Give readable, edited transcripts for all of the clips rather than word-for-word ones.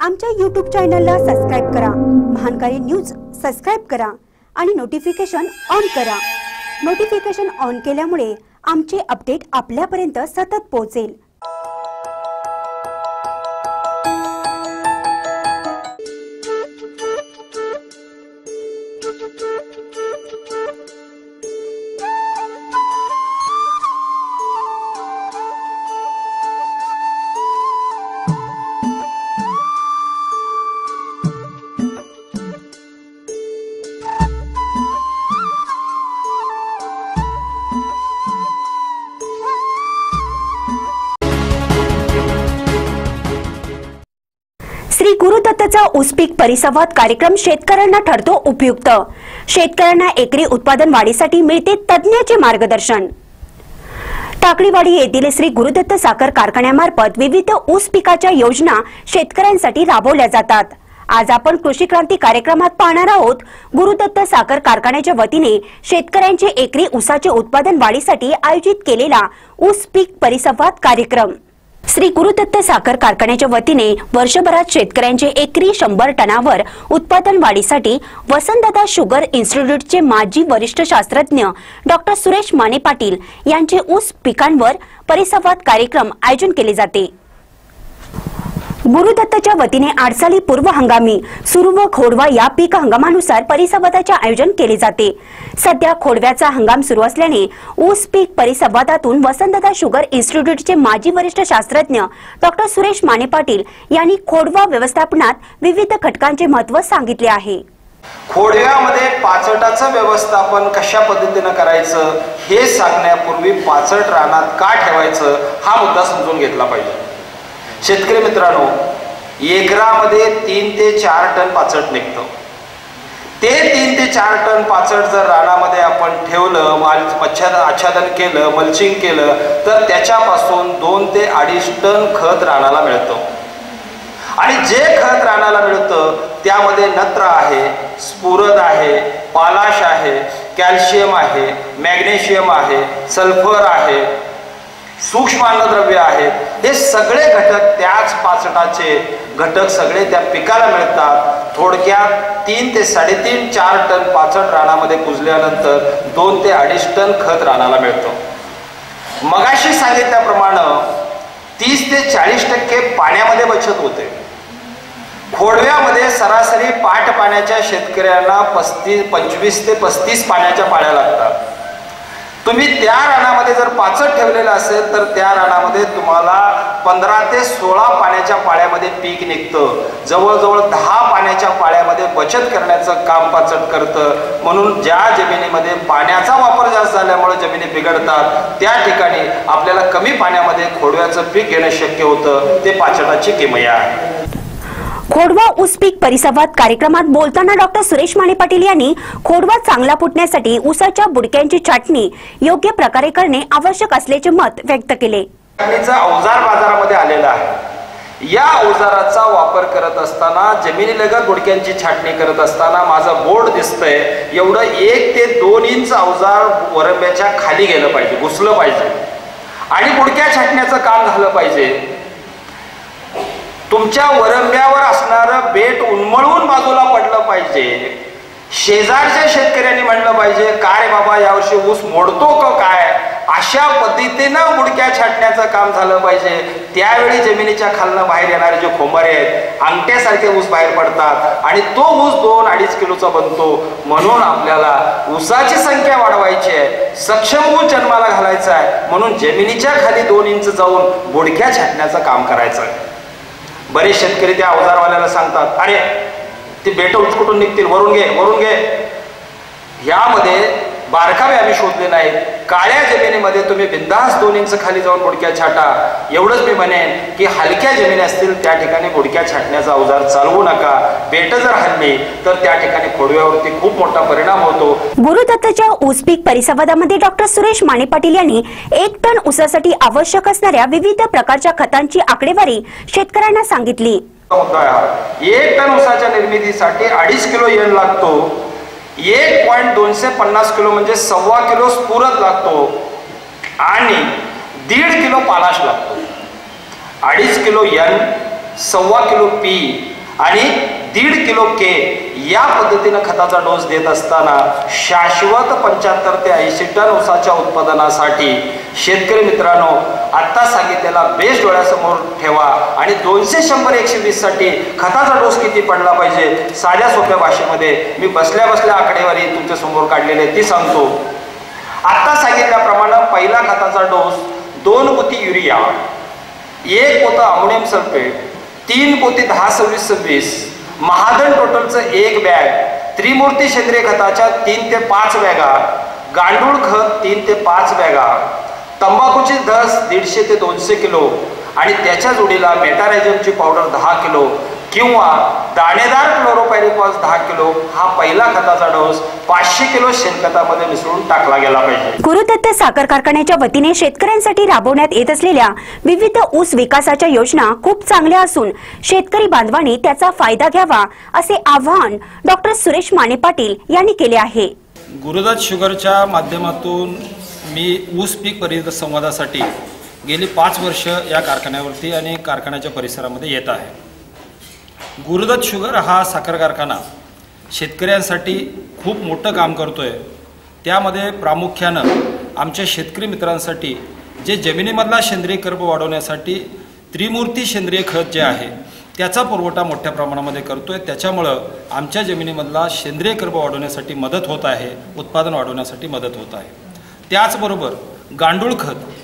आमच्या YouTube चॅनलला subscribe करा, महानकारी न्यूज सबस्क्राइब करा आणि नोटिफिकेशन ऑन करा। नोटिफिकेशन ऑन केल्यामुळे आमचे अपडेट आपल्यापर्यंत सतत पोहोचेल। श्री गुरुदत्तचा ऊस पीक परिसंवाद कार्यक्रम शेतकऱ्यांना ठरतो उपयुक्त। शेतकऱ्यांना एकरी उत्पादन वाढीसाठी मिळते तज्ञांचे मार्गदर्शन। टाकळीवाडी येथील श्री गुरुदत्त साखर कारखान्यामार्फत विविध ऊस पिकाच्या योजना शेतकऱ्यांसाठी राबवल्या जातात। आज आपण कृषी क्रांती कार्यक्रमात पाहणार आहोत गुरुदत्त साखर कारखान्याच्या वतीने शेतकऱ्यांचे एकरी ऊसाचे उत्पादन वाढीसाठी आयोजित केलेला ऊस पीक परिसंवाद कार्यक्रम। श्री गुरुदत्त साखर कारखान्याच्या वतीने वर्षभरात शेतकऱ्यांचे एकरी 100 टनावर उत्पादन वाढीसाठी वसंतदादा शुगर इन्स्टिट्यूटचे माजी वरिष्ठ शास्त्रज्ञ डॉक्टर सुरेश माने पाटील यांचे ऊस पिकांवर परिसंवाद कार्यक्रम आयोजन केले जाते। गुरुदत्तच्या वतीने आडसाली पूर्व हंगामी सुरू व खोडवा या पीक हंगामानुसार परिसंवादाचे आयोजन केले जाते। सध्या खोडव्याचा हंगाम सुरू असल्याने ऊस पीक परिसंवादातून वसंतदादा शुगर इन्स्टिट्यूटचे माजी वरिष्ठ शास्त्रज्ञ डॉक्टर सुरेश माने पाटील यांनी खोडवा व्यवस्थापनात विविध घटकांचे महत्त्व सांगितले आहे। खोडव्यामध्ये पाचटाचं व्यवस्थापन कशा पद्धतीने करायचं हे सांगण्यापूर्वी पाचट रानात का ठेवायचं हा मुद्दा समजून घेतला पाहिजे। शेतकरी मित्रांनो, एकरामध्ये 3 ते 4 टन पाचट निघतं। ते 3 ते 4 टन पाचट जर रानामध्ये आपण ठेवलं, आच्छादन केलं, मल्चिंग केलं तर त्याच्यापासून 2 ते 2.5 टन खत रानाला मिळतं। आणि जे खत रानाला मिळतं त्यामध्ये नत्र आहे, स्फुरद आहे, पालाश आहे, कॅल्शियम आहे, मॅग्नेशियम आहे, सल्फर आहे, सूक्ष्म अन्नद्रव्य आहेत। हे सगळे घटक त्याच पाचटाचे घटक सगळे त्या पिकाला मिळतात। थोडक्यात 3 ते 3.5 4 टन पाचट रानामध्ये कुजल्यानंतर 2 ते 2.5 टन खत रानाला मिळतं। मगाशी सांगितल्याप्रमाणे 30 ते 40% पाण्यामध्ये बचत होते। खोडव्यामध्ये सरासरी पाट पाण्याच्या शेतकऱ्यांना 25 ते 35 पाण्याच्या पाळ्या लागतात। तुम्ही त्या रानामध्ये जर पाचट ठेवलेलं असेल तर त्या रानामध्ये तुम्हाला 15 ते 16 पाण्याच्या पाळ्यामध्ये पीक निघतं। जवळजवळ 10 पाण्याच्या पाळ्यामध्ये बचत करण्याचं काम पाचट करतं। म्हणून ज्या जमिनीमध्ये पाण्याचा वापर जास्त झाल्यामुळे जमिनी बिघडतात त्या ठिकाणी आपल्याला कमी पाण्यामध्ये खोडव्याचं पीक घेणं शक्य होतं। ते पाचटाची किमया आहे। खोडवा ऊस पीक परिसंवाद कार्यक्रमात बोलताना डॉक्टर सुरेश माने पाटील यांनी खोडवा चांगला फुटण्यासाठी ऊसाच्या बुडक्यांची छाटणी योग्य प्रकारे करणे आवश्यक असल्याचे मत व्यक्त केले। छाटणीचा अवजार बाजारामध्ये आलेला आहे। या अवजाराचा वापर करत असताना जमिनीलगत बुडक्यांची छाटणी करत असताना माझं बोर्ड दिसतंय एवढं 1 ते 2 इंच अवजार वरंब्याच्या खाली गेलं पाहिजे, घुसलं पाहिजे आणि बुडक्या छाटण्याचं काम झालं पाहिजे। तुमच्या वरंब्यावर असणारं बेट उन्मळून बाजूला पडलं पाहिजे। शेजारच्या शेतकऱ्यांनी म्हणलं पाहिजे काय बाबा यावर्षी ऊस मोडतो का काय, अशा पद्धतीनं बुडक्या छाटण्याचं काम झालं पाहिजे। त्यावेळी जमिनीच्या खालनं बाहेर येणारे जे खोंबारे आहेत अंगठ्यासारखे ऊस बाहेर पडतात आणि तो ऊस 2-2.5 किलोचा बनतो। म्हणून आपल्याला ऊसाची संख्या वाढवायची आहे, सक्षम ऊस जन्माला घालायचा आहे। म्हणून जमिनीच्या खाली 2 इंच जाऊन बुडक्या छाटण्याचं काम करायचं आहे। बरेच शेतकरी त्या अवजारवाल्याला सांगतात अरे ते बेट उचकुटून निघतील, वरून घे। यामध्ये बारकावे आम्ही शोधले नाहीत। काळ्या जमिनीमध्ये तुम्ही बिंदास 2 इंच खाली जाऊन बुडक्या छाटा। एवढंच मी म्हणेन की हलक्या जमिनी असतील त्या ठिकाणी बुडक्या छाटण्याचा अवजार चालवू नका। बेट जर हलली तर त्या ठिकाणी खोडव्यावरती खूप मोठा परिणाम होतो। गुरुदत्तच्या ऊस पीक परिसंवादामध्ये डॉक्टर सुरेश माने पाटील यांनी 1 टन ऊसासाठी आवश्यक असणाऱ्या विविध प्रकारच्या खतांची आकडेवारी शेतकऱ्यांना सांगितली। 1 टन ऊसाच्या निर्मितीसाठी 2.5 किलो एन लागतो, 1.250 किलो म्हणजे 1.25 किलो स्फुरद लागतो आणि 1.5 किलो पालाश लागतो। 2.5 किलो एन 1.25 किलो पी आणि 1.5 किलो के या पद्धतीनं खताचा डोस देत असताना शाश्वत 75 ते 80 टन ऊसाच्या उत्पादनासाठी शेतकरी मित्रांनो आत्ता सांगितलेला बेस डोळ्यासमोर ठेवा आणि 200, 100, 120 साठी खताचा डोस किती पडला पाहिजे साध्या सोप्या भाषेमध्ये मी बसल्या बसल्या आकडेवारी तुमच्या समोर काढलेली आहे ती सांगतो. आता सांगितल्याप्रमाणे पहिला खताचा डोस 2 पोती युरिया, 1 पोतं अमोनियम सल्फेट, 3 पोती 10-26-26, महाजन टोटलचं 1 बॅग, त्रिमूर्ती सेंद्रिय खताच्या 3 ते 5 बॅगा, गांडूळ खत 3 ते 5 बॅगा, तंबाखूची धस 150 ते 200 किलो आणि त्याच्या जोडीला मेटारायझमची पावडर 10 किलो किंवा दाणेदार क्लोरोपायरिफॉस 10 किलो हा पहिला खताचा डोस 500 किलो शेणखतामध्ये मिसळून टाकला गेला पाहिजे. गुरुदत्त साखर कारखान्याच्या वतीने शेतकऱ्यांसाठी राबवण्यात येत असलेल्या विविध ऊस विकासाच्या योजना खूप चांगल्या असून शेतकरी बांधवांनी त्याचा फायदा घ्यावा असे आवाहन डॉक्टर सुरेश माने पाटील यांनी केले आहे. गुरुदत्त शुगरच्या माध्यमातून मी ऊस पीक परिसंवादासाठी गेली 5 वर्ष या कारखान्यावरती आणि कारखान्याच्या परिसरामध्ये येत आहे. गुरुदत्त शुगर हा साखर कारखाना शेतकऱ्यांसाठी खूप मोठं काम करतो आहे. त्यामध्ये प्रामुख्यानं आमच्या शेतकरी मित्रांसाठी जे जमिनीमधला सेंद्रिय कर्ब वाढवण्यासाठी त्रिमूर्ती सेंद्रिय खत जे आहे त्याचा पुरवठा मोठ्या प्रमाणामध्ये करतो आहे. त्याच्यामुळं आमच्या जमिनीमधला सेंद्रिय कर्ब वाढवण्यासाठी मदत होत आहे, उत्पादन वाढवण्यासाठी मदत होत आहे. त्याचबरोबर गांडूळ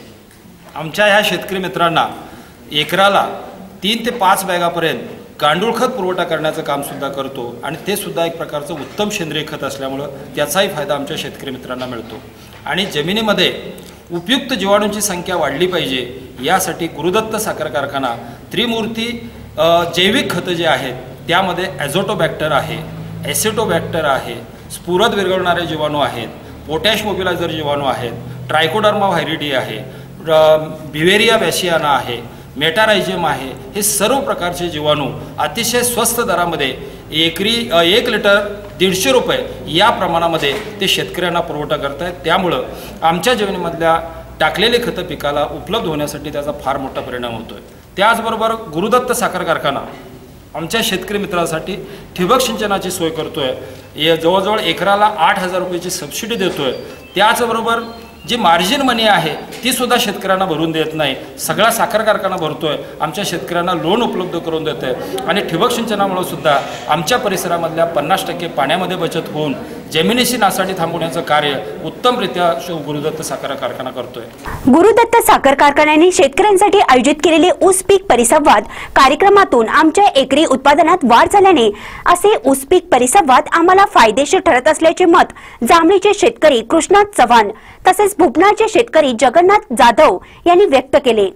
खत आमच्या ह्या शेतकरी मित्रांना एकराला 3 ते 5 बॅगापर्यंत गांडूळ खत पुरवठा करण्याचं कामसुद्धा करतो आणि ते सुद्धा एक प्रकारचं उत्तम सेंद्रिय खत असल्यामुळं त्याचाही फायदा आमच्या शेतकरी मित्रांना मिळतो. आणि जमिनीमध्ये उपयुक्त जीवाणूंची संख्या वाढली पाहिजे यासाठी गुरुदत्त साखर कारखाना त्रिमूर्ती जैविक खतं जे आहेत त्यामध्ये ॲझोटोबॅक्टर आहे, ॲसिटोबॅक्टर आहे, स्फुरद विरघळणारे जीवाणू आहेत, पोटॅश मोबिलायझर जीवाणू आहेत, ट्रायकोडर्मा व्हायरिडी आहे, बिवेरिया बॅशियाना आहे, मेटारायझम आहे. हे सर्व प्रकारचे जीवाणू अतिशय स्वस्त दरामध्ये एकरी 1 लिटर 150 रुपये या प्रमाणामध्ये ते शेतकऱ्यांना पुरवठा करत आहेत. त्यामुळं आमच्या जमिनीमधल्या टाकलेले खतं पिकाला उपलब्ध होण्यासाठी त्याचा फार मोठा परिणाम होतो आहे. त्याचबरोबर गुरुदत्त साखर कारखाना आमच्या शेतकरी मित्रांसाठी ठिबक सिंचनाची सोय करतो आहे. जवळजवळ एकराला 8,000 रुपयाची सबसिडी देतो आहे. त्याचबरोबर जी मार्जिन मनी आहे ती सुद्धा शेतकऱ्यांना भरून देत नाही, सगळा साखर कारखाना भरतोय. आमच्या शेतकऱ्यांना लोन उपलब्ध करून देत आहे आणि ठिबक सिंचनामुळे सुद्धा आमच्या परिसरामधल्या 50% पाण्यामध्ये बचत होऊन जमिनीची नासाडी थांबवण्याचं कार्य उत्तमरित्या गुरुदत्त साखर कारखाना करतोय. गुरुदत्त साखर कारखान्याने शेतकऱ्यांसाठी आयोजित केलेले ऊस पीक परिसंवाद कार्यक्रमातून आमच्या एकरी उत्पादनात वाढ झाल्याने असे ऊस पीक परिसंवाद आम्हाला फायदेशीर ठरत असल्याचे मत जांभळीचे शेतकरी कृष्णात चव्हाण तसेच भुपनाळचे शेतकरी जगन्नाथ जाधव यांनी व्यक्त केले.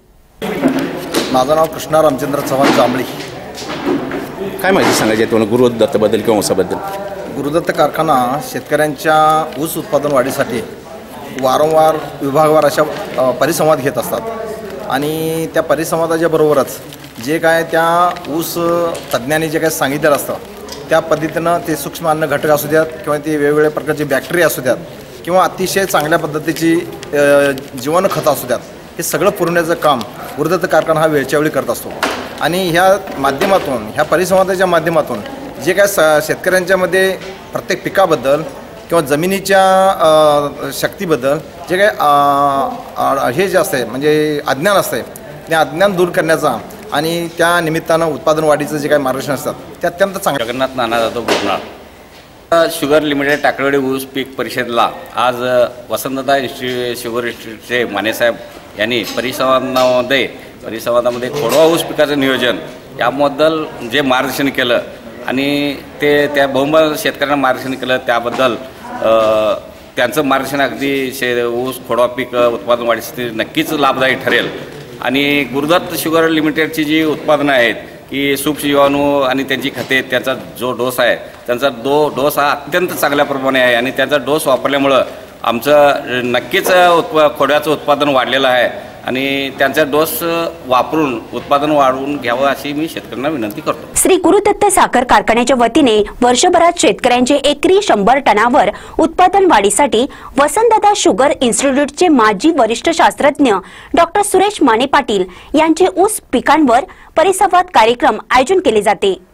माझं नाव कृष्णा रामचंद्र चव्हाण, जांभळी. काय माहिती सांगायची आहे तुम्हाला गुरुदत्तबद्दल किंवा ऊसाबद्दल? गुरुदत्त कारखाना शेतकऱ्यांच्या ऊस उत्पादन वाढीसाठी वारंवार विभागवार अशा परिसंवाद घेत असतात आणि त्या परिसंवादाच्या बरोबरच जे काय त्या ऊस तज्ज्ञांनी जे काय सांगितलेलं असतं त्या पद्धतीनं ते सूक्ष्म अन्न घटक असू द्यात किंवा ते वेगवेगळ्या प्रकारचे बॅक्टेरिया असू द्यात किंवा अतिशय चांगल्या पद्धतीची जीवाणू खतं असू द्यात, हे सगळं पुरवण्याचं काम गुरुदत्त कारखाना हा वेळच्या वेळी करत असतो. आणि ह्या माध्यमातून ह्या परिसंवादाच्या माध्यमातून जे काय शेतकऱ्यांच्यामध्ये प्रत्येक पिकाबद्दल किंवा जमिनीच्या शक्तीबद्दल जे काय हे जे असते म्हणजे अज्ञान असते ते अज्ञान दूर करण्याचा आणि त्या निमित्तानं उत्पादन वाढीचं जे काही मार्गदर्शन असतात ते अत्यंत चांगलं. जगन्नाथ नाना जाधव भुपनाळ शुगर लिमिटेड टाकळवाडी ऊस पीक परिषदेला आज वसंतदादा शुगर इन्स्टिट्यूटचे मानेसाहेब यांनी परिसंवादामध्ये खोडवा ऊस पिकाचं नियोजन याबद्दल जे मार्गदर्शन केलं आणि ते त्या बहुमत शेतकऱ्यांना मार्गदर्शन केलं त्याबद्दल त्यांचं मार्गदर्शन अगदी ऊस खोडवा पीक उत्पादन वाढीसाठी नक्कीच लाभदायी ठरेल. आणि गुरुदत्त शुगर लिमिटेडची जी उत्पादनं आहेत की सूक्ष्म जीवाणू आणि त्यांची खते त्याचा जो डोस आहे त्यांचा डोस हा अत्यंत चांगल्या प्रमाणे आहे आणि त्याचा डोस वापरल्यामुळं आमचं नक्कीच खोडव्याचं उत्पादन वाढलेलं आहे आणि त्यांचा डोस वापरून उत्पादन वाढवून घ्यावं अशी मी शेतकऱ्यांना विनंती करतो. श्री गुरुदत्त साखर कारखान्याच्या वतीने वर्षभरात शेतकऱ्यांचे एकरी 100 टनावर उत्पादन वाढीसाठी वसंतदादा शुगर इन्स्टिट्यूटचे माजी वरिष्ठ शास्त्रज्ञ डॉक्टर सुरेश माने पाटील यांचे ऊस पिकांवर परिसंवाद कार्यक्रम आयोजन केले जाते.